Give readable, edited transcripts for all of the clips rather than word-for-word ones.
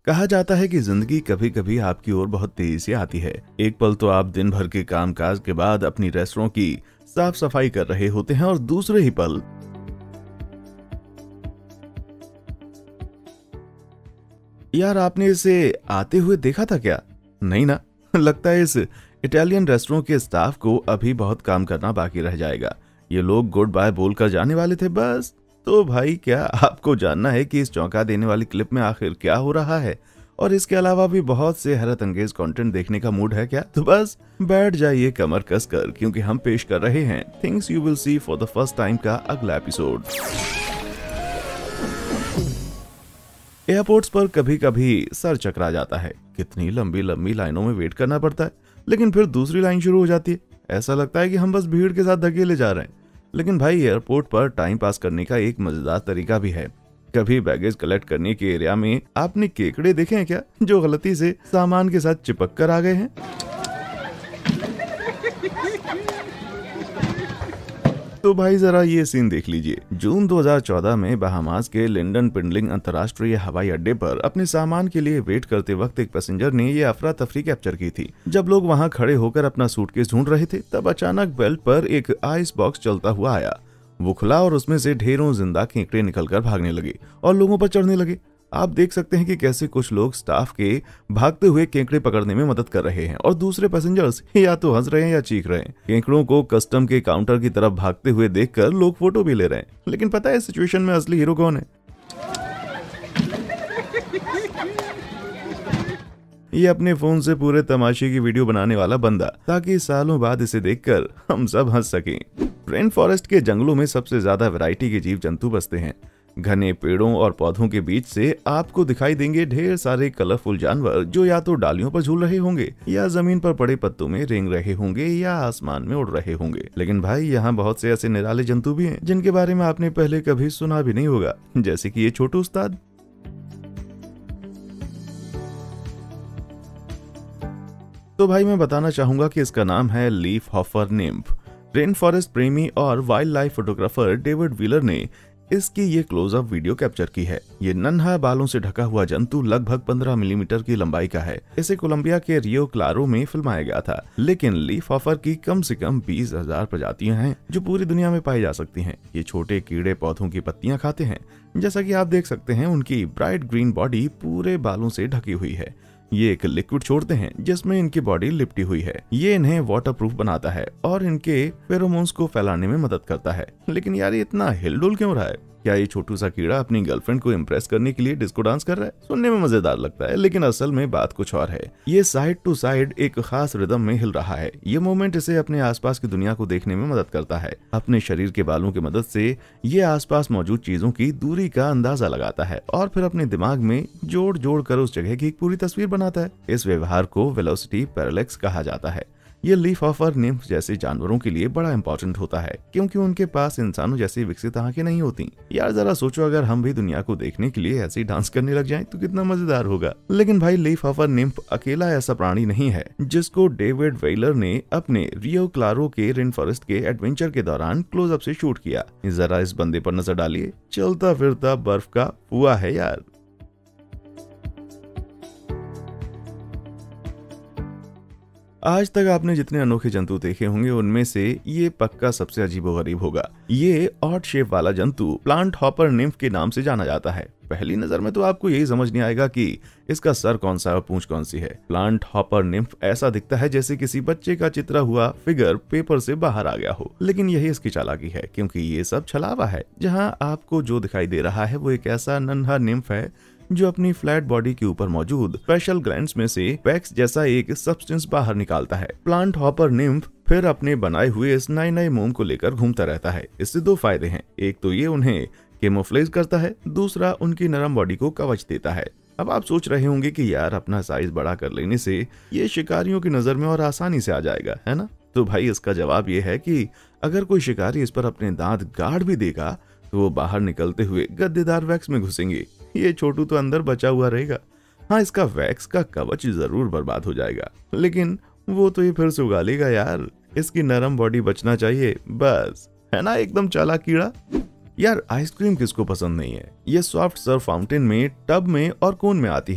कहा जाता है कि जिंदगी कभी कभी आपकी ओर बहुत तेजी से आती है। एक पल तो आप दिन भर के कामकाज के बाद अपनी रेस्टोरेंट की साफ सफाई कर रहे होते हैं और दूसरे ही पल यार आपने इसे आते हुए देखा था क्या? नहीं ना। लगता है इस इटालियन रेस्टोरेंट के स्टाफ को अभी बहुत काम करना बाकी रह जाएगा। ये लोग गुड बाय बोलकर जाने वाले थे बस। तो भाई क्या आपको जानना है कि इस चौंका देने वाली क्लिप में आखिर क्या हो रहा है और इसके अलावा भी बहुत से हैरत अंगेज कंटेंट देखने का मूड है क्या? तो बस बैठ जाइए कमर कसकर, क्योंकि हम पेश कर रहे हैं things you will see for the first time का अगला एपिसोड। एयरपोर्ट्स पर कभी कभी सर चकरा जाता है। कितनी लंबी लंबी लाइनों में वेट करना पड़ता है, लेकिन फिर दूसरी लाइन शुरू हो जाती है। ऐसा लगता है कि हम बस भीड़ के साथ धकेले जा रहे हैं। लेकिन भाई एयरपोर्ट पर टाइम पास करने का एक मजेदार तरीका भी है। कभी बैगेज कलेक्ट करने के एरिया में आपने केकड़े देखे हैं क्या, जो गलती से सामान के साथ चिपक कर आ गए हैं? तो भाई जरा ये सीन देख लीजिए। जून 2014 में बहामास के लिंडन पिंडलिंग अंतर्राष्ट्रीय हवाई अड्डे पर अपने सामान के लिए वेट करते वक्त एक पैसेंजर ने ये अफरा तफरी कैप्चर की थी। जब लोग वहां खड़े होकर अपना सूटकेस ढूंढ रहे थे, तब अचानक बेल्ट पर एक आइस बॉक्स चलता हुआ आया। वो खुला और उसमें से ढेरों जिंदा केकड़े निकलकर भागने लगे और लोगों पर चढ़ने लगे। आप देख सकते हैं कि कैसे कुछ लोग स्टाफ के भागते हुए केकड़े पकड़ने में मदद कर रहे हैं और दूसरे पैसेंजर्स या तो हंस रहे हैं या चीख रहे हैं। केकड़ों को कस्टम के काउंटर की तरफ भागते हुए देखकर लोग फोटो भी ले रहे हैं। लेकिन पता है सिचुएशन में असली हीरो कौन है? ये अपने फोन से पूरे तमाशे की वीडियो बनाने वाला बंदा, ताकि सालों बाद इसे देखकर हम सब हंस सकें। रेन फॉरेस्ट के जंगलों में सबसे ज्यादा वैरायटी के जीव जंतु बसते हैं। घने पेड़ों और पौधों के बीच से आपको दिखाई देंगे ढेर सारे कलरफुल जानवर, जो या तो डालियों पर झूल रहे होंगे या जमीन पर पड़े पत्तों में रेंग रहे होंगे या आसमान में उड़ रहे होंगे। लेकिन भाई यहाँ बहुत से ऐसे निराले जंतु भी हैं जिनके बारे में आपने पहले कभी सुना भी नहीं होगा, जैसे कि ये छोटू उस्ताद। तो भाई मैं बताना चाहूंगा कि इसका नाम है leaf hopper nymph. Rainforest प्रेमी और wildlife photographer David Wheeler ने इसकी ये क्लोजअप वीडियो कैप्चर की है। ये नन्हा बालों से ढका हुआ जंतु लगभग 15 मिलीमीटर की लंबाई का है। इसे कोलंबिया के रियो क्लारो में फिल्माया गया था। लेकिन लीफ हॉफर की कम से कम 20,000 प्रजातियां हैं जो पूरी दुनिया में पाई जा सकती हैं। ये छोटे कीड़े पौधों की पत्तियां खाते हैं। जैसा कि आप देख सकते हैं, उनकी ब्राइट ग्रीन बॉडी पूरे बालों से ढकी हुई है। ये एक लिक्विड छोड़ते हैं जिसमें इनकी बॉडी लिपटी हुई है। ये इन्हें वाटरप्रूफ बनाता है और इनके फेरोमोन्स को फैलाने में मदद करता है। लेकिन यार ये इतना हिलडुल क्यों रहा है? क्या ये छोटू सा कीड़ा अपनी गर्लफ्रेंड को इम्प्रेस करने के लिए डिस्को डांस कर रहा है? सुनने में मजेदार लगता है, लेकिन असल में बात कुछ और है। ये साइड टू साइड एक खास रिदम में हिल रहा है। ये मूवमेंट इसे अपने आसपास की दुनिया को देखने में मदद करता है। अपने शरीर के बालों की मदद से ये आसपास मौजूद चीजों की दूरी का अंदाजा लगाता है और फिर अपने दिमाग में जोड़ जोड़ कर उस जगह की एक पूरी तस्वीर बनाता है। इस व्यवहार को वेलोसिटी पैरालेक्स कहा जाता है। ये लीफ हॉफर निम्फ जैसे जानवरों के लिए बड़ा इंपॉर्टेंट होता है, क्योंकि उनके पास इंसानों जैसी विकसित आंखें नहीं होती। यार जरा सोचो, अगर हम भी दुनिया को देखने के लिए ऐसे ही डांस करने लग जाएं तो कितना मजेदार होगा। लेकिन भाई लीफ हॉफर निम्फ अकेला ऐसा प्राणी नहीं है जिसको डेविड व्हीलर ने अपने रियो क्लारो के रेन फॉरेस्ट के एडवेंचर के दौरान क्लोजअप से शूट किया। जरा इस बंदे पर नजर डालिए। चलता फिरता बर्फ का हुआ है यार। आज तक आपने जितने अनोखे जंतु देखे होंगे, उनमें से ये पक्का सबसे अजीबोगरीब होगा। ये ऑड शेप वाला जंतु प्लांट हॉपर निम्फ के नाम से जाना जाता है। पहली नजर में तो आपको यही समझ नहीं आएगा कि इसका सर कौन सा है और पूंछ कौन सी है। प्लांट हॉपर निम्फ ऐसा दिखता है जैसे किसी बच्चे का चित्रा हुआ फिगर पेपर से बाहर आ गया हो। लेकिन यही इसकी चालाकी है, क्योंकि ये सब छलावा है। जहां आपको जो दिखाई दे रहा है वो एक ऐसा नन्हा निम्फ है जो अपनी फ्लैट बॉडी के ऊपर मौजूद स्पेशल ग्लैंड्स में से वैक्स जैसा एक सब्सटेंस बाहर निकालता है। प्लांट हॉपर निम्फ फिर अपने बनाए हुए इस नए नए मोम को लेकर घूमता रहता है। इससे दो फायदे हैं। एक तो ये उन्हें कैमोफ्लेज करता है, दूसरा उनकी नरम बॉडी को कवच देता है। अब आप सोच रहे होंगे कि यार अपना साइज बड़ा कर लेने से ये शिकारियों की नजर में और आसानी से आ जाएगा, है ना? तो भाई इसका जवाब ये है कि अगर कोई शिकारी इस पर अपने दांत गाड़ भी देगा तो वो बाहर निकलते हुए गद्देदार वैक्स में घुसेंगे। ये छोटू तो अंदर बचा हुआ रहेगा। हाँ, इसका वैक्स का कवच जरूर बर्बाद हो जाएगा, लेकिन वो तो ये फिर से उगा लेगा यार। इसकी नरम बॉडी बचना चाहिए बस, है ना? एकदम चालाक कीड़ा। यार आइसक्रीम किसको पसंद नहीं है? ये सॉफ्ट सर्व फाउंटेन में, टब में और कोन में आती है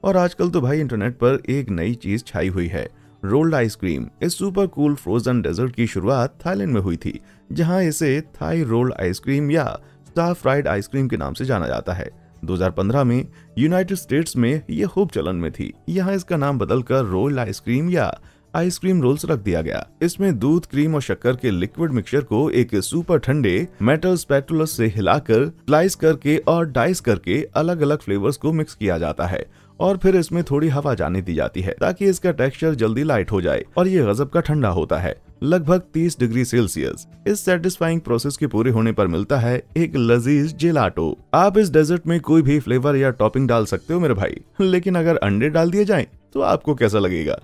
और आजकल तो भाई इंटरनेट पर एक नई चीज छाई हुई है, रोल्ड आइसक्रीम। इस सुपर कूल फ्रोजन डेजर्ट की शुरुआत थाईलैंड में हुई थी, जहां इसे थाई रोल्ड आइसक्रीम या स्टार फ्राइड आइसक्रीम के नाम से जाना जाता है। 2015 में यूनाइटेड स्टेट्स में यह खूब चलन में थी। यहाँ इसका नाम बदलकर रोल्ड आइसक्रीम या आइसक्रीम रोल्स रख दिया गया। इसमें दूध, क्रीम और शक्कर के लिक्विड मिक्सचर को एक सुपर ठंडे मेटल स्पैटुलस से हिलाकर स्लाइस करके और डाइस करके अलग अलग फ्लेवर्स को मिक्स किया जाता है और फिर इसमें थोड़ी हवा जाने दी जाती है ताकि इसका टेक्सचर जल्दी लाइट हो जाए और ये गजब का ठंडा होता है, लगभग 30 डिग्री सेल्सियस। इस सेटिस्फाइंग प्रोसेस के पूरे होने पर मिलता है एक लजीज जेलाटो। आप इस डेजर्ट में कोई भी फ्लेवर या टॉपिंग डाल सकते हो मेरे भाई, लेकिन अगर अंडे डाल दिए जाएं तो आपको कैसा लगेगा?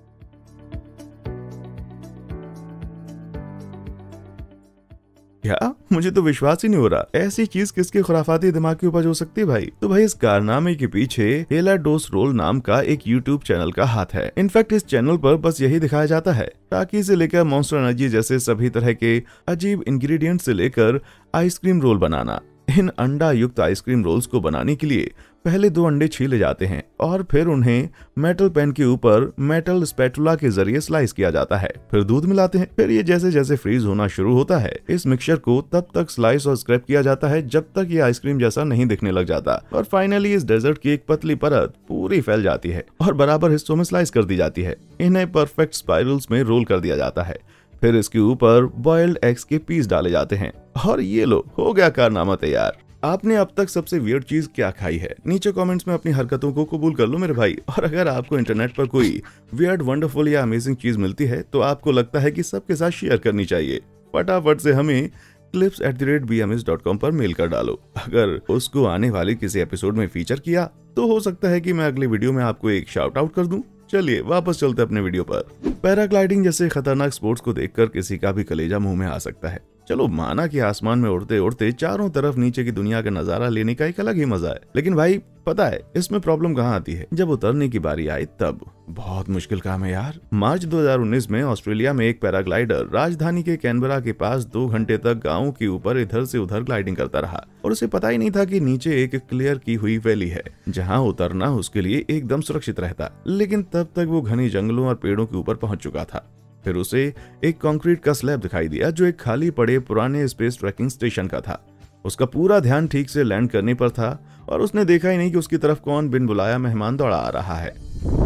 क्या? मुझे तो विश्वास ही नहीं हो रहा, ऐसी चीज किसके खुराफाती दिमाग की उपज हो सकती है भाई। तो भाई इस कारनामे के पीछे हेलाडोस रोल नाम का एक यूट्यूब चैनल का हाथ है। इनफैक्ट इस चैनल पर बस यही दिखाया जाता है, टाकी से लेकर मॉन्स्टर एनर्जी जैसे सभी तरह के अजीब इंग्रेडिएंट से लेकर आइसक्रीम रोल बनाना। इन अंडा युक्त आइसक्रीम रोल्स को बनाने के लिए पहले 2 अंडे छीले जाते हैं और फिर उन्हें मेटल पैन के ऊपर मेटल स्पैटुला के जरिए स्लाइस किया जाता है। फिर दूध मिलाते हैं। फिर ये जैसे जैसे फ्रीज होना शुरू होता है, इस मिक्सचर को तब तक स्लाइस और स्क्रैप किया जाता है जब तक ये आइसक्रीम जैसा नहीं दिखने लग जाता। और फाइनली इस डेजर्ट की एक पतली परत पूरी फैल जाती है और बराबर हिस्सों में स्लाइस कर दी जाती है। इन्हें परफेक्ट स्पाइरल्स में रोल कर दिया जाता है। फिर इसके ऊपर बॉइल्ड एग्स के पीस डाले जाते हैं और ये लो, हो गया कारनामा तैयार। आपने अब तक सबसे वियर्ड चीज क्या खाई है? नीचे कमेंट्स में अपनी हरकतों को कबूल कर लो मेरे भाई। और अगर आपको इंटरनेट पर कोई वियर्ड, वंडरफुल या अमेजिंग चीज मिलती है तो आपको लगता है कि सबके साथ शेयर करनी चाहिए, फटाफट से हमें clips@bms.com पर मेल कर डालो। अगर उसको आने वाले किसी एपिसोड में फीचर किया तो हो सकता है कि मैं अगले वीडियो में आपको एक शाउट आउट कर दूं। चलिए वापस चलते अपने वीडियो पर। पैराग्लाइडिंग जैसे खतरनाक स्पोर्ट्स को देखकर किसी का भी कलेजा मुंह में आ सकता है। चलो माना कि आसमान में उड़ते उड़ते चारों तरफ नीचे की दुनिया का नजारा लेने का एक अलग ही मजा है, लेकिन भाई पता है इसमें प्रॉब्लम कहाँ आती है? जब उतरने की बारी आई तब बहुत मुश्किल काम है यार। मार्च 2019 में ऑस्ट्रेलिया में एक पैराग्लाइडर राजधानी के कैनबरा के पास 2 घंटे तक गांव के ऊपर इधर से उधर ग्लाइडिंग करता रहा और उसे पता ही नहीं था कि नीचे एक क्लियर की हुई वैली है जहां उतरना उसके लिए एकदम सुरक्षित रहता। लेकिन तब तक वो घने जंगलों और पेड़ों के ऊपर पहुंच चुका था। फिर उसे एक कंक्रीट का स्लैब दिखाई दिया जो एक खाली पड़े पुराने स्पेस ट्रैकिंग स्टेशन का था। उसका पूरा ध्यान ठीक से लैंड करने पर था और उसने देखा ही नहीं कि उसकी तरफ कौन बिन बुलाया मेहमान दौड़ा आ रहा है।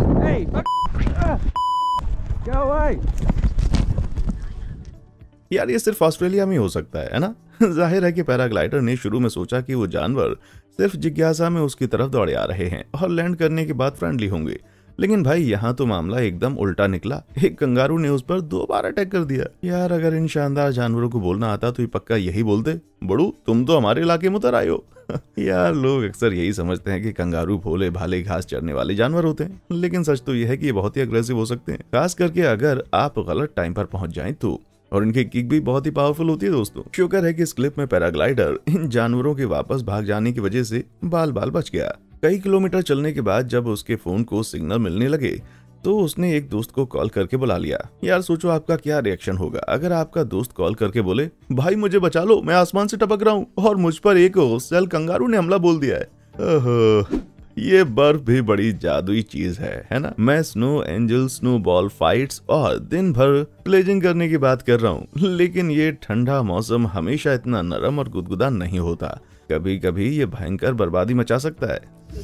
यार ये सिर्फ ऑस्ट्रेलिया में हो सकता है ना? जाहिर है कि पैराग्लाइडर ने शुरू में सोचा कि वो जानवर सिर्फ जिज्ञासा में उसकी तरफ दौड़े आ रहे हैं और लैंड करने के बाद फ्रेंडली होंगे, लेकिन भाई यहाँ तो मामला एकदम उल्टा निकला। एक कंगारू ने उस पर 2 बार अटैक कर दिया। यार अगर इन शानदार जानवरों को बोलना आता तो ये पक्का यही बोलते, बड़ू तुम तो हमारे इलाके में उतर आए हो। यार लोग अक्सर यही समझते हैं कि कंगारू भोले भाले घास चरने वाले जानवर होते हैं, लेकिन सच तो यह है कि ये बहुत ही अग्रेसिव हो सकते हैं, खास करके अगर आप गलत टाइम पर पहुंच जाएं तो। और इनकी किक भी बहुत ही पावरफुल होती है दोस्तों। शुक्र है कि इस क्लिप में पैराग्लाइडर इन जानवरों के वापस भाग जाने की वजह से बाल बाल बच गया। कई किलोमीटर चलने के बाद जब उसके फोन को सिग्नल मिलने लगे तो उसने एक दोस्त को कॉल करके बुला लिया। यार सोचो आपका क्या रिएक्शन होगा अगर आपका दोस्त कॉल करके बोले, भाई मुझे बचा लो, मैं आसमान से टपक रहा हूँ और मुझ पर एक सेल कंगारू ने हमला बोल दिया है। ओहो, ये बर्फ भी बड़ी जादुई चीज है ना? मैं snow angel, snowball fights और दिन भर प्लेजिंग करने की बात कर रहा हूँ, लेकिन ये ठंडा मौसम हमेशा इतना नरम और गुदगुदा नहीं होता। कभी कभी ये भयंकर बर्बादी मचा सकता है।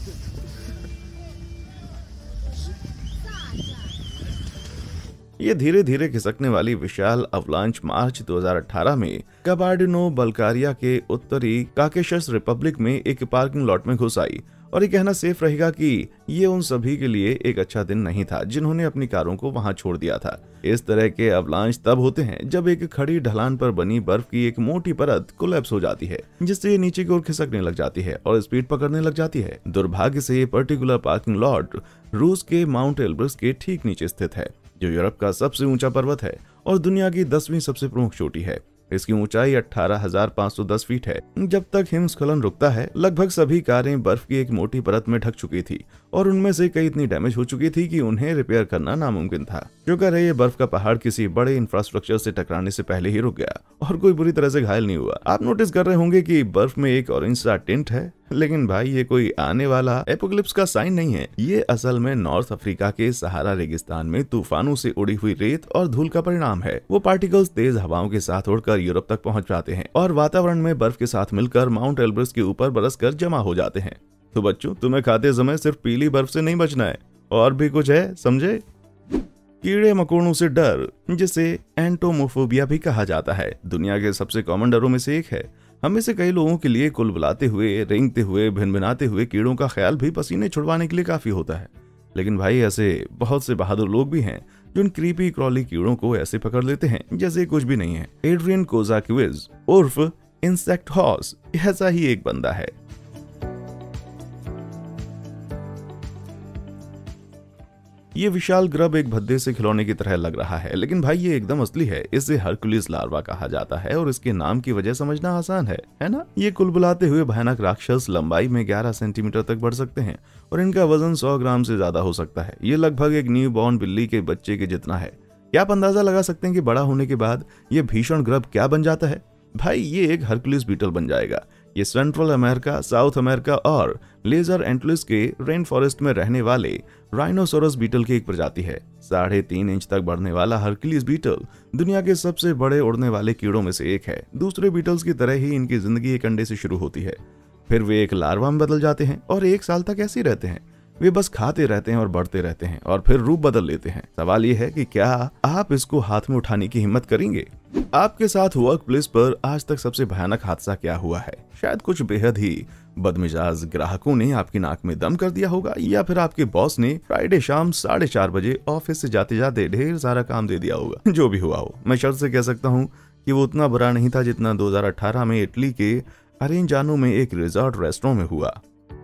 ये धीरे धीरे खिसकने वाली विशाल अवलांच मार्च 2018 में कबार्डिनो बल्गारिया के उत्तरी काकेशस रिपब्लिक में एक पार्किंग लॉट में घुस आई। और ये कहना सेफ रहेगा कि ये उन सभी के लिए एक अच्छा दिन नहीं था जिन्होंने अपनी कारों को वहां छोड़ दिया था। इस तरह के अवलांच तब होते हैं जब एक खड़ी ढलान पर बनी बर्फ की एक मोटी परत कोलैप्स हो जाती है, जिससे ये नीचे की ओर खिसकने लग जाती है और स्पीड पकड़ने लग जाती है। दुर्भाग्य से ये पर्टिकुलर पार्किंग लॉट रूस के माउंट एल्ब्रस के ठीक नीचे स्थित है, जो यूरोप का सबसे ऊंचा पर्वत है और दुनिया की 10वीं सबसे प्रमुख चोटी है। इसकी ऊंचाई 18,510 फीट है। जब तक हिमस्खलन रुकता है लगभग सभी कारें बर्फ की एक मोटी परत में ढक चुकी थी और उनमें से कई इतनी डैमेज हो चुकी थी कि उन्हें रिपेयर करना नामुमकिन था। शुक्र है ये बर्फ का पहाड़ किसी बड़े इंफ्रास्ट्रक्चर से टकराने से पहले ही रुक गया और कोई बुरी तरह से घायल नहीं हुआ। आप नोटिस कर रहे होंगे कि बर्फ में एक ऑरेंज सा टिंट है, लेकिन भाई ये कोई आने वाला एपोकलिप्स का साइन नहीं है। ये असल में नॉर्थ अफ्रीका के सहारा रेगिस्तान में तूफानों से उड़ी हुई रेत और धूल का परिणाम है। वो पार्टिकल्स तेज हवाओं के साथ उड़कर यूरोप तक पहुंच जाते हैं और वातावरण में बर्फ के साथ मिलकर माउंट एल्ब्रस के ऊपर बरसकर जमा हो जाते हैं। तो बच्चों, तुम्हें खाते समय सिर्फ पीली बर्फ से नहीं बचना है, और भी कुछ है, समझे? कीड़े मकोड़ों से डर, जिसे एंटोमोफोबिया भी कहा जाता है, दुनिया के सबसे कॉमन डरों में से एक है। हमें से कई लोगों के लिए कुलबुलाते हुए, रेंगते हुए, भिनभिनाते हुए कीड़ों का ख्याल भी पसीने छुड़वाने के लिए काफी होता है। लेकिन भाई ऐसे बहुत से बहादुर लोग भी हैं जो इन क्रीपी क्रॉली कीड़ों को ऐसे पकड़ लेते हैं जैसे कुछ भी नहीं है। एड्रियन कोजाक्विज उर्फ इंसेक्ट हॉर्स ऐसा ही एक बंदा है। ये विशाल ग्रब एक भद्दे से खिलौने की तरह लग रहा है, लेकिन भाई ये एकदम असली है। इसे हरकुलिस लार्वा कहा जाता है और इसके नाम की वजह समझना आसान है ना? ये कुलबुलाते हुए भयानक राक्षस लंबाई में 11 सेंटीमीटर तक बढ़ सकते हैं और इनका वजन 100 ग्राम से ज्यादा हो सकता है। ये लगभग एक न्यू बॉर्न बिल्ली के बच्चे के जितना है। क्या आप अंदाजा लगा सकते हैं कि बड़ा होने के बाद ये भीषण ग्रब क्या बन जाता है? भाई ये एक हरकुलिस बीटल बन जाएगा। ये सेंट्रल अमेरिका, साउथ अमेरिका और लेजर एंटलिस के रेन फॉरेस्ट में रहने वाले राइनोसोरस बीटल की एक प्रजाति है। 3.5 इंच तक बढ़ने वाला हरकुलिस बीटल दुनिया के सबसे बड़े उड़ने वाले कीड़ों में से एक है। दूसरे बीटल्स की तरह ही इनकी जिंदगी एक अंडे से शुरू होती है, फिर वे एक लार्वा में बदल जाते हैं और 1 साल तक ऐसे ही रहते हैं। वे बस खाते रहते हैं और बढ़ते रहते हैं और फिर रूप बदल लेते हैं। सवाल ये है कि क्या आप इसको हाथ में उठाने की हिम्मत करेंगे? आपके साथ वर्क प्लेस पर आज तक सबसे भयानक हादसा क्या हुआ है? शायद कुछ बेहद ही बदमिजाज ग्राहकों ने आपकी नाक में दम कर दिया होगा, या फिर आपके बॉस ने फ्राइडे शाम 4:30 बजे ऑफिस से जाते जाते ढेर सारा काम दे दिया होगा। जो भी हुआ हो, मैं शर्त से कह सकता हूँ कि वो उतना बुरा नहीं था जितना 2018 में इटली के अरेंजानो में एक रिजॉर्ट रेस्टोरेंट में हुआ।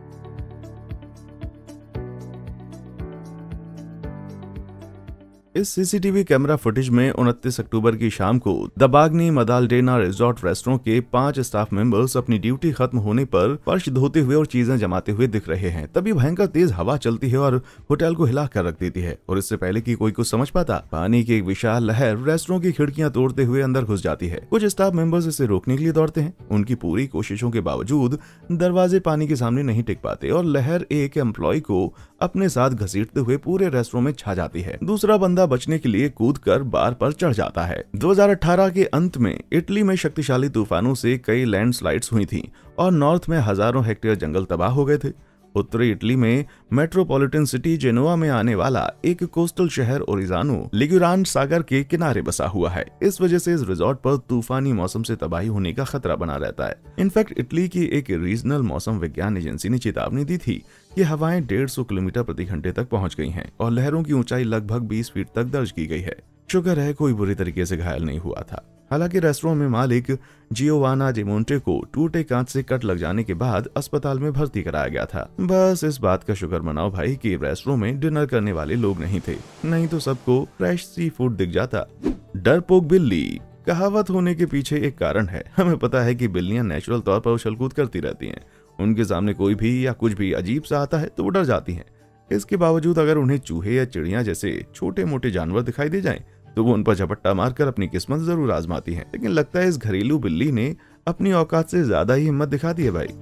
इस सीसीटीवी कैमरा फुटेज में 29 अक्टूबर की शाम को दबाग्नी मदालडेना रिजॉर्ट रेस्टोरेंट के 5 स्टाफ मेंबर्स अपनी ड्यूटी खत्म होने पर फर्श धोते हुए और चीजें जमाते हुए दिख रहे हैं। तभी भयंकर तेज हवा चलती है और होटल को हिला कर रख देती है, और इससे पहले कि कोई कुछ समझ पाता, पानी की एक विशाल लहर रेस्टोरेंट की खिड़कियां तोड़ते हुए अंदर घुस जाती है। कुछ स्टाफ मेंबर्स इसे रोकने के लिए दौड़ते हैं। उनकी पूरी कोशिशों के बावजूद दरवाजे पानी के सामने नहीं टिक पाते और लहर एक एम्प्लॉय को अपने साथ घसीटते हुए पूरे रेस्टोरेंट में छा जाती है। दूसरा बंदा बचने के लिए कूदकर बार पर चढ़ जाता है। 2018 के अंत में इटली में शक्तिशाली तूफानों से कई लैंडस्लाइड्स हुई थीं और नॉर्थ में हजारों हेक्टेयर जंगल तबाह हो गए थे। उत्तरी इटली में मेट्रोपॉलिटन सिटी जेनोआ में आने वाला एक कोस्टल शहर ओरिजानो लिगुरान सागर के किनारे बसा हुआ है। इस वजह से इस रिजॉर्ट पर तूफानी मौसम से तबाही होने का खतरा बना रहता है। इनफैक्ट इटली की एक रीजनल मौसम विज्ञान एजेंसी ने चेतावनी दी थी कि हवाएं 150 किलोमीटर प्रति घंटे तक पहुंच गई हैं और लहरों की ऊंचाई लगभग 20 फीट तक दर्ज की गई है। शुक्र है कोई बुरी तरीके से घायल नहीं हुआ था। हालांकि रेस्टोरेंट में मालिक जियोवाना डिमोंटे को टूटे कांच से कट लग जाने के बाद अस्पताल में भर्ती कराया गया था। बस इस बात का शुक्र मनाओ भाई कि रेस्टोरेंट में डिनर करने वाले लोग नहीं थे, नहीं तो सबको फ्रेश सी फूड दिख जाता। डरपोक बिल्ली कहावत होने के पीछे एक कारण है। हमें पता है कि बिल्लियां नेचुरल तौर पर उछल-कूद करती रहती हैं। उनके सामने कोई भी या कुछ भी अजीब सा आता है तो वो डर जाती हैं। इसके बावजूद अगर उन्हें चूहे या चिड़िया जैसे छोटे मोटे जानवर दिखाई दे जाएं तो वो उन पर झपट्टा मारकर अपनी किस्मत जरूर आजमाती हैं। लेकिन लगता है इस घरेलू बिल्ली ने अपनी औकात से ज्यादा ही हिम्मत दिखा दी है भाई।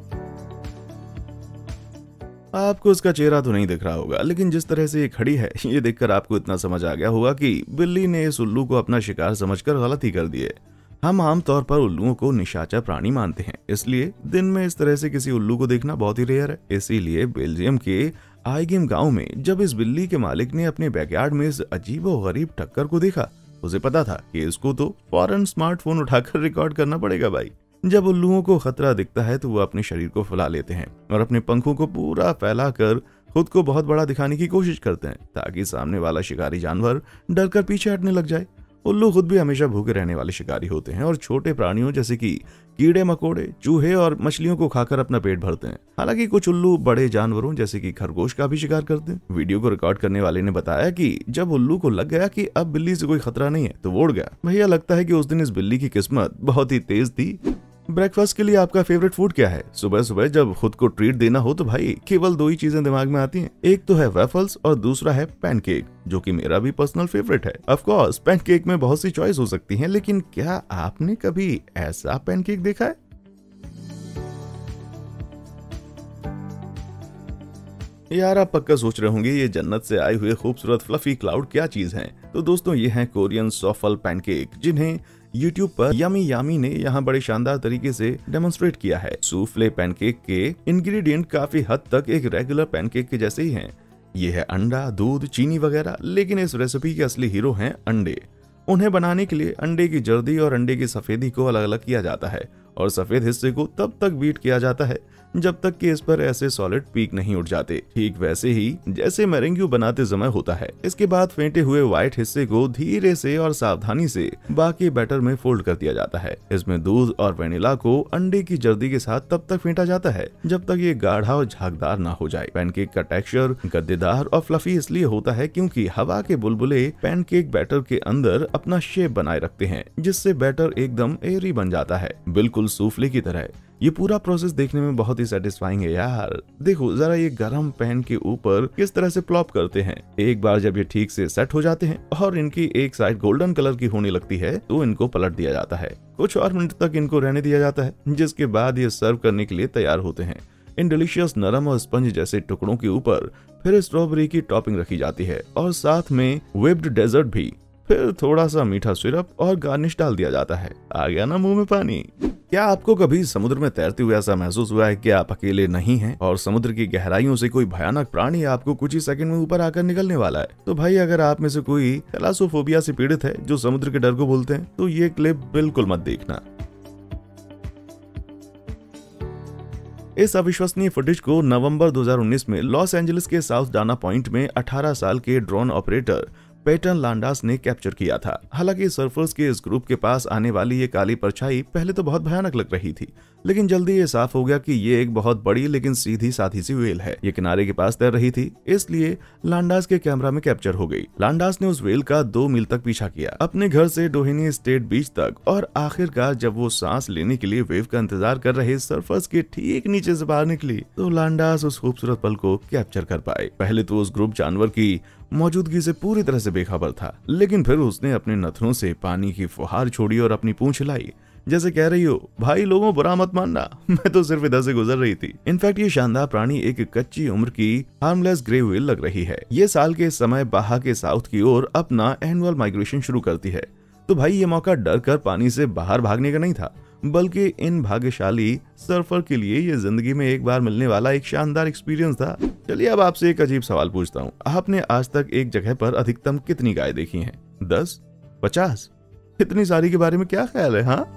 आपको उसका चेहरा तो नहीं दिख रहा होगा, लेकिन जिस तरह से ये खड़ी है ये देखकर आपको इतना समझ आ गया होगा कि बिल्ली ने इस उल्लू को अपना शिकार समझकर गलती कर दी है। हम आमतौर पर उल्लुओं को निशाचर प्राणी मानते हैं, इसलिए दिन में इस तरह से किसी उल्लू को देखना बहुत ही रेयर है। इसीलिए बेल्जियम के आइगिम गांव में जब इस बिल्ली के मालिक ने अपने बैकयार्ड में इस अजीबोगरीब टक्कर को देखा, उसे पता था कि इसको तो फौरन स्मार्टफोन उठाकर रिकॉर्ड करना पड़ेगा भाई। जब उल्लुओं को खतरा दिखता है तो वो अपने शरीर को फैला लेते हैं और अपने पंखों को पूरा फैलाकर खुद को बहुत बड़ा दिखाने की कोशिश करते हैं ताकि सामने वाला शिकारी जानवर डरकर पीछे हटने लग जाए। उल्लू खुद भी हमेशा भूखे रहने वाले शिकारी होते हैं और छोटे प्राणियों जैसे कि कीड़े मकोड़े, चूहे और मछलियों को खाकर अपना पेट भरते हैं। हालांकि कुछ उल्लू बड़े जानवरों जैसे कि खरगोश का भी शिकार करते हैं। वीडियो को रिकॉर्ड करने वाले ने बताया कि जब उल्लू को लग गया कि अब बिल्ली से कोई खतरा नहीं है तो वो उड़ गया। भैया लगता है कि उस दिन इस बिल्ली की किस्मत बहुत ही तेज थी। ब्रेकफास्ट के लिए आपका फेवरेट फूड क्या है? सुबह सुबह जब खुद को ट्रीट देना हो तो भाई केवल दो ही चीजें दिमाग में आती हैं। एक तो है वेफल्स और दूसरा है पैनकेक, जो कि मेरा भी पर्सनल फेवरेट है। ऑफ कोर्स पैनकेक में बहुत सी चॉइस हो सकती हैं, लेकिन क्या आपने कभी ऐसा पैनकेक देखा है? यार आप पक्का सोच रहे होंगे ये जन्नत से आए हुए खूबसूरत फ्लफी क्लाउड क्या चीज हैं? तो दोस्तों ये हैं कोरियन सॉफल पैनकेक, जिन्हें YouTube पर यमी यामी ने यहाँ बड़े शानदार तरीके से डेमोन्स्ट्रेट किया है। सूफले पैनकेक के इंग्रेडिएंट काफी हद तक एक रेगुलर पैनकेक के जैसे ही हैं। ये है अंडा, दूध, चीनी वगैरह, लेकिन इस रेसिपी के असली हीरो हैं अंडे। उन्हें बनाने के लिए अंडे की जर्दी और अंडे की सफेदी को अलग अलग किया जाता है और सफेद हिस्से को तब तक बीट किया जाता है जब तक कि इस पर ऐसे सॉलिड पीक नहीं उठ जाते, ठीक वैसे ही जैसे मेरेंग्यू बनाते समय होता है। इसके बाद फेंटे हुए व्हाइट हिस्से को धीरे से और सावधानी से बाकी बैटर में फोल्ड कर दिया जाता है। इसमें दूध और वेनिला को अंडे की जर्दी के साथ तब तक फेंटा जाता है जब तक ये गाढ़ा और झागदार ना हो जाए। पैनकेक का टेक्सचर गद्देदार और फ्लफी इसलिए होता है क्योंकि हवा के बुलबुले पैनकेक बैटर के अंदर अपना शेप बनाए रखते हैं, जिससे बैटर एकदम एयरी बन जाता है, बिल्कुल सूफले की तरह। ये पूरा प्रोसेस देखने में बहुत ही सेटिस्फाइंग है यार। देखो जरा ये गरम पैन के ऊपर किस तरह से प्लॉप करते हैं। एक बार जब ये ठीक से सेट हो जाते हैं और इनकी एक साइड गोल्डन कलर की होने लगती है तो इनको पलट दिया जाता है। कुछ और मिनट तक इनको रहने दिया जाता है, जिसके बाद ये सर्व करने के लिए तैयार होते हैं। इन डिलीशियस नरम और स्पंज जैसे टुकड़ों के ऊपर फिर स्ट्रॉबेरी की टॉपिंग रखी जाती है और साथ में व्हिप्ड डेजर्ट भी, फिर थोड़ा सा मीठा सिरप और गार्निश डाल दिया जाता है। आ गया ना मुंह में पानी। क्या आपको कभी समुद्र में तैरते हुए ऐसा महसूस हुआ है कि आप अकेले नहीं हैं और समुद्र की गहराइयों से कोई भयानक प्राणी आपको कुछ ही सेकंड में ऊपर आकर निकलने वाला है? तो भाई अगर आप में से कोई थैलासोफोबिया से पीड़ित है, जो समुद्र के डर को बोलते हैं, तो ये क्लिप बिल्कुल मत देखना। इस अविश्वसनीय फुटेज को नवंबर 2019 में लॉस एंजलिस के साउथ डाना पॉइंट में 18 साल के ड्रोन ऑपरेटर पेटन लांडास ने कैप्चर किया था। हालांकि सर्फर्स के इस ग्रुप के पास आने वाली ये काली परछाई पहले तो बहुत भयानक लग रही थी, लेकिन जल्दी ये साफ हो गया कि ये एक बहुत बड़ी लेकिन सीधी साधी सी व्हेल है। ये किनारे के पास तैर रही थी, इसलिए लांडास के कैमरा में कैप्चर हो गई। लांडास ने उस व्हेल का 2 मील तक पीछा किया, अपने घर से डोहेनी स्टेट बीच तक, और आखिरकार जब वो सांस लेने के लिए वेव का इंतजार कर रहे सर्फर्स के ठीक नीचे से बाहर निकली तो लांडास उस खूबसूरत पल को कैप्चर कर पाए। पहले तो उस ग्रुप जानवर की मौजूदगी से पूरी तरह से बेखबर था, लेकिन फिर उसने अपने नथनों से पानी की फुहार छोड़ी और अपनी पूंछ हिलाई, जैसे कह रही हो भाई लोगों बुरा मत मानना, मैं तो सिर्फ इधर से गुजर रही थी। इनफैक्ट ये शानदार प्राणी एक कच्ची उम्र की हार्मलेस ग्रे व्हेल लग रही है। ये साल के समय बाहा के साउथ की ओर अपना एनुअल माइग्रेशन शुरू करती है। तो भाई ये मौका डर कर पानी से बाहर भागने का नहीं था, बल्कि इन भाग्यशाली सर्फर के लिए ये जिंदगी में एक बार मिलने वाला एक शानदार एक्सपीरियंस था। चलिए अब आपसे एक अजीब सवाल पूछता हूँ, आपने आज तक एक जगह पर अधिकतम कितनी गाय देखी हैं? 10? 50? इतनी सारी के बारे में क्या ख्याल है? हाँ,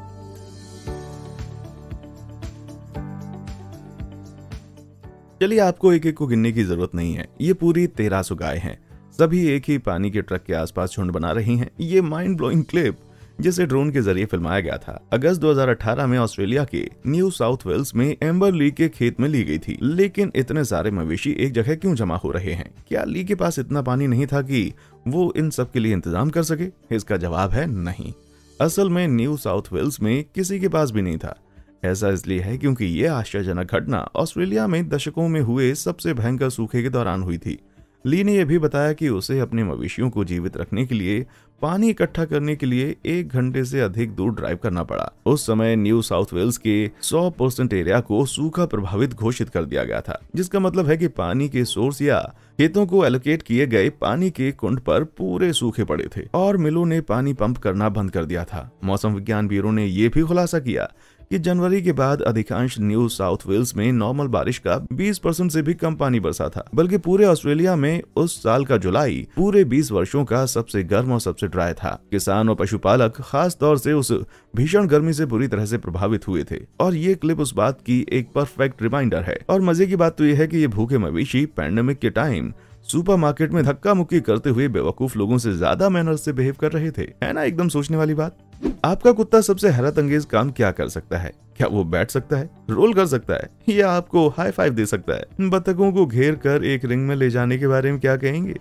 चलिए आपको एक एक को गिनने की जरूरत नहीं है। ये पूरी 1300 गाय हैं, सभी एक ही पानी के ट्रक के आसपास झुंड बना रही हैं। ये माइंड ब्लोइंग क्लिप जिसे ड्रोन के जरिए फिल्माया गया था, अगस्त 2018 में ऑस्ट्रेलिया के न्यू साउथ वेल्स में एम्बर ली के खेत में ली गई थी। लेकिन इतने सारे मवेशी एक जगह क्यों जमा हो रहे हैं? क्या ली के पास इतना पानी नहीं था कि वो इन सब के लिए इंतजाम कर सके? इसका जवाब है नहीं। असल में न्यू साउथ वेल्स में किसी के पास भी नहीं था। ऐसा इसलिए है क्योंकि ये आश्चर्यजनक घटना ऑस्ट्रेलिया में दशकों में हुए सबसे भयंकर सूखे के दौरान हुई थी। ली ने यह भी बताया कि उसे अपने मवेशियों को जीवित रखने के लिए पानी इकट्ठा करने के लिए 1 घंटे से अधिक दूर ड्राइव करना पड़ा। उस समय न्यू साउथ वेल्स के 100% एरिया को सूखा प्रभावित घोषित कर दिया गया था, जिसका मतलब है कि पानी के सोर्स या खेतों को एलोकेट किए गए पानी के कुंड पर पूरे सूखे पड़े थे और मिलों ने पानी पंप करना बंद कर दिया था। मौसम विज्ञान ब्यूरो ने यह भी खुलासा किया कि जनवरी के बाद अधिकांश न्यू साउथ वेल्स में नॉर्मल बारिश का 20% से भी कम पानी बरसा था, बल्कि पूरे ऑस्ट्रेलिया में उस साल का जुलाई पूरे 20 वर्षों का सबसे गर्म और सबसे ड्राई था। किसान और पशुपालक खास तौर से उस भीषण गर्मी से बुरी तरह से प्रभावित हुए थे और ये क्लिप उस बात की एक परफेक्ट रिमाइंडर है। और मजे की बात तो यह है कि ये भूखे मवेशी पैंडेमिक के टाइम सुपरमार्केट में धक्का मुक्की करते हुए बेवकूफ लोगों से ज्यादा मैनर से बिहेव कर रहे थे। है ना एकदम सोचने वाली बात। आपका कुत्ता सबसे हैरत अंगेज काम क्या कर सकता है? क्या वो बैठ सकता है, रोल कर सकता है, या आपको हाई फाइव दे सकता है? बतखों को घेर कर एक रिंग में ले जाने के बारे में क्या कहेंगे?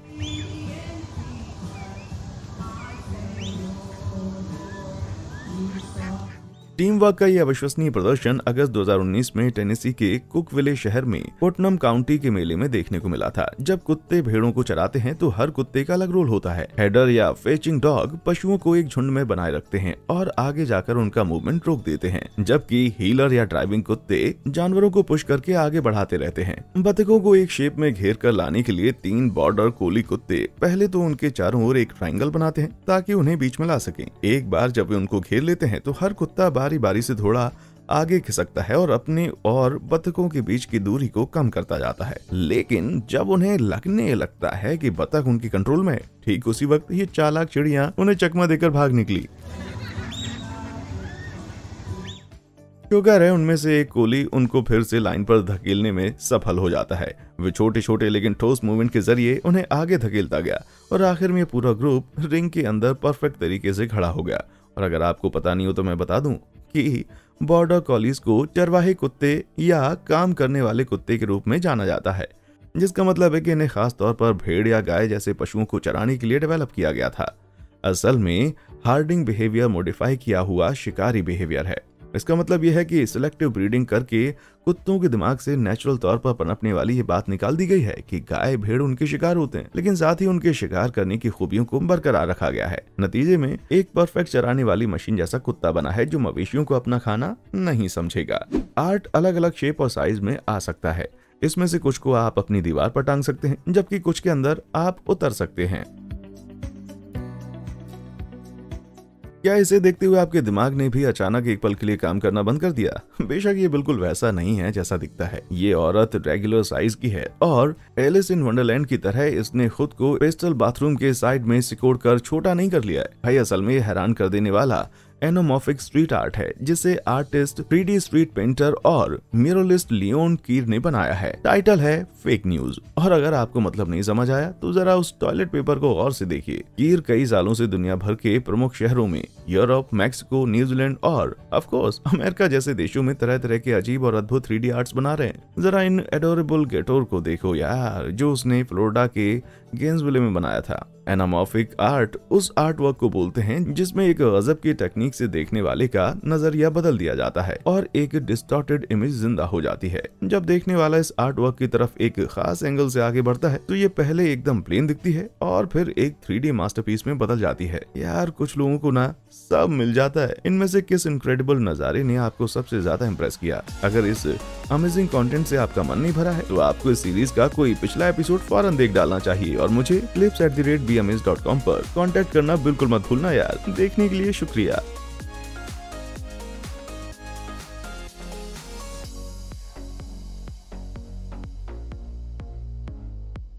टीम वर्क का यह अविश्वसनीय प्रदर्शन अगस्त 2019 में टेनेसी के कुकविले शहर में पुटनम काउंटी के मेले में देखने को मिला था। जब कुत्ते भेड़ों को चराते हैं तो हर कुत्ते का अलग रोल होता है। हेडर या फेचिंग डॉग पशुओं को एक झुंड में बनाए रखते हैं और आगे जाकर उनका मूवमेंट रोक देते हैं, जबकि हीलर या ड्राइविंग कुत्ते जानवरों को पुश करके आगे बढ़ाते रहते हैं। बतखों को एक शेप में घेर कर लाने के लिए 3 बॉर्डर कोली कुत्ते पहले तो उनके चारों ओर एक ट्रायंगल बनाते हैं ताकि उन्हें बीच में ला सकें। एक बार जब वे उनको घेर लेते हैं तो हर कुत्ता बारी बारी से थोड़ा आगे खिसकता है और अपने और बतखों के बीच की दूरी को कम करता जाता है। लेकिन जब उन्हें लगने लगता है कि बतख उनकी कंट्रोल में है, ठीक उसी वक्त ये चालाक चिड़िया उन्हें चकमा देकर भाग निकली। शुगर है उनमें से एक कोली उनको फिर से लाइन पर धकेलने में सफल हो जाता है। वे छोटे छोटे लेकिन ठोस मूवमेंट के जरिए उन्हें आगे धकेलता गया और आखिर में पूरा ग्रुप रिंग के अंदर परफेक्ट तरीके से खड़ा हो गया। और अगर आपको पता नहीं हो तो मैं बता दूं कि बॉर्डर कॉलीज को चरवाहे कुत्ते या काम करने वाले कुत्ते के रूप में जाना जाता है, जिसका मतलब है कि इन्हें खास तौर पर भेड़ या गाय जैसे पशुओं को चराने के लिए डेवलप किया गया था। असल में हार्डिंग बिहेवियर मॉडिफाई किया हुआ शिकारी बिहेवियर है। इसका मतलब यह है कि सिलेक्टिव ब्रीडिंग करके कुत्तों के दिमाग से नेचुरल तौर पर पनपने वाली ये बात निकाल दी गई है कि गाय भेड़ उनके शिकार होते हैं, लेकिन साथ ही उनके शिकार करने की खूबियों को बरकरार रखा गया है। नतीजे में एक परफेक्ट चराने वाली मशीन जैसा कुत्ता बना है जो मवेशियों को अपना खाना नहीं समझेगा। आर्ट अलग अलग शेप और साइज में आ सकता है। इसमें से कुछ को आप अपनी दीवार पर टांग सकते हैं, जबकि कुछ के अंदर आप उतर सकते हैं। क्या इसे देखते हुए आपके दिमाग ने भी अचानक एक पल के लिए काम करना बंद कर दिया? बेशक ये बिल्कुल वैसा नहीं है जैसा दिखता है। ये औरत रेगुलर साइज की है और एलिस इन वंडरलैंड की तरह इसने खुद को पेस्टल बाथरूम के साइड में सिकोड़ कर छोटा नहीं कर लिया है। भाई असल में हैरान कर देने वाला एनोमॉर्फिक स्ट्रीट आर्ट है, जिसे आर्टिस्ट 3D स्ट्रीट पेंटर और म्यूरलिस्ट लियोन कीर ने बनाया है। टाइटल है फेक न्यूज। और अगर आपको मतलब नहीं समझ आया तो जरा उस टॉयलेट पेपर को गौर से देखिए। कीर कई सालों से दुनिया भर के प्रमुख शहरों में यूरोप, मैक्सिको, न्यूजीलैंड और ऑफ कोर्स अमेरिका जैसे देशों में तरह तरह के अजीब और अद्भुत 3D आर्ट्स बना रहे हैं। जरा इन एडोरेबल गेटोर को देखो यार, जो उसने फ्लोरिडा के गेंसविले में बनाया था। एनामॉर्फिक आर्ट उस आर्ट वर्क को बोलते हैं जिसमें एक गजब की टेक्निक से देखने वाले का नजरिया बदल दिया जाता है और एक डिस्टॉर्टेड इमेज जिंदा हो जाती है। जब देखने वाला इस आर्ट वर्क की तरफ एक खास एंगल से आगे बढ़ता है तो ये पहले एकदम प्लेन दिखती है और फिर एक 3D मास्टरपीस में बदल जाती है। यार कुछ लोगों को ना सब मिल जाता है। इनमें से किस इनक्रेडिबल नजारे ने आपको सबसे ज्यादा इम्प्रेस किया? अगर इस अमेजिंग कंटेंट से आपका मन नहीं भरा है तो आपको इस सीरीज का कोई पिछला एपिसोड फौरन देख डालना चाहिए और मुझे clips@bms.com पर कांटेक्ट करना बिल्कुल मत भूलना यार। देखने के लिए शुक्रिया।